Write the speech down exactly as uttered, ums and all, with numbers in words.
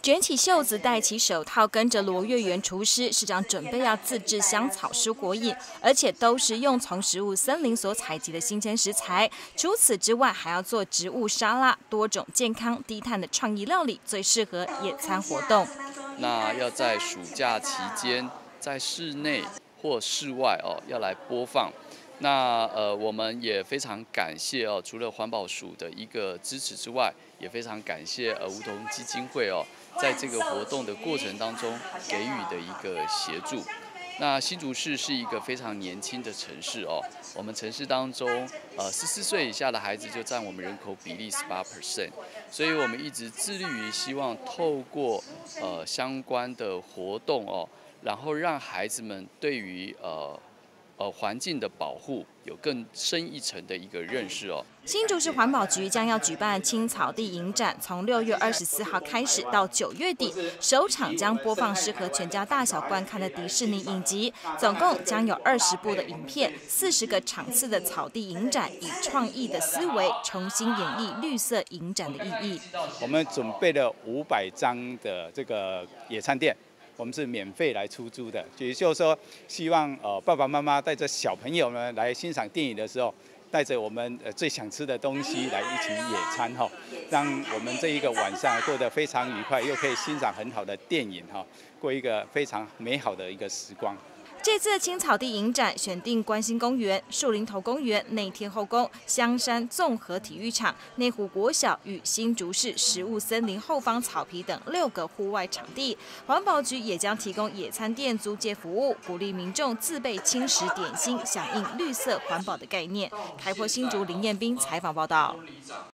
卷起袖子，戴起手套，跟着罗月圆厨师市长准备要自制香草蔬果饮，而且都是用从食物森林所采集的新鲜食材。除此之外，还要做植物沙拉，多种健康低碳的创意料理，最适合野餐活动。 那要在暑假期间，在室内或室外哦，要来播放。那呃，我们也非常感谢哦，除了环保署的一个支持之外，也非常感谢呃梧桐基金会哦，在这个活动的过程当中给予的一个协助。那新竹市是一个非常年轻的城市哦，我们城市当中呃十四岁以下的孩子就占我们人口比例十八 percent， 所以我们一直致力于希望透过呃相关的活动哦，然后让孩子们对于呃。呃，环境的保护有更深一层的一个认识哦。 新竹市环保局将要举办青草地影展，从六月二十四号开始到九月底，首场将播放适合全家大小观看的迪士尼影集，总共将有二十部的影片，四十个场次的草地影展，以创意的思维重新演绎绿色影展的意义。 我们准备了五百张的这个野餐垫。我们是免费来出租的，也就是说，希望呃爸爸妈妈带着小朋友呢来欣赏电影的时候，带着我们呃最想吃的东西来一起野餐哈，让我们这一个晚上过得非常愉快，又可以欣赏很好的电影哈，过一个非常美好的一个时光。 这次的青草地影展选定关心公园、树林头公园、内天后宫、香山综合体育场、内湖国小与新竹市食物森林后方草皮等六个户外场地。环保局也将提供野餐店租借服务，鼓励民众自备轻食点心，响应绿色环保的概念。开播新竹林彦斌采访报道。